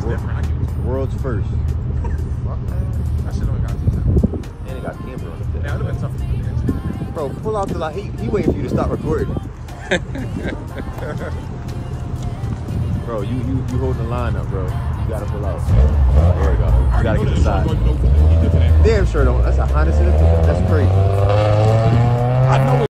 It's different. I can use it. World's first. Fuck, man. That shit only got 2 times. And it got camera on it. Yeah, it would have been tough to put the engine in. Bro, pull out the light. He waiting for you to stop recording. Bro, you holding the line up, bro. You gotta pull out. There we go. You gotta get to the side. Damn sure don't. That's a Honda Civic Pickup. That's crazy. I know.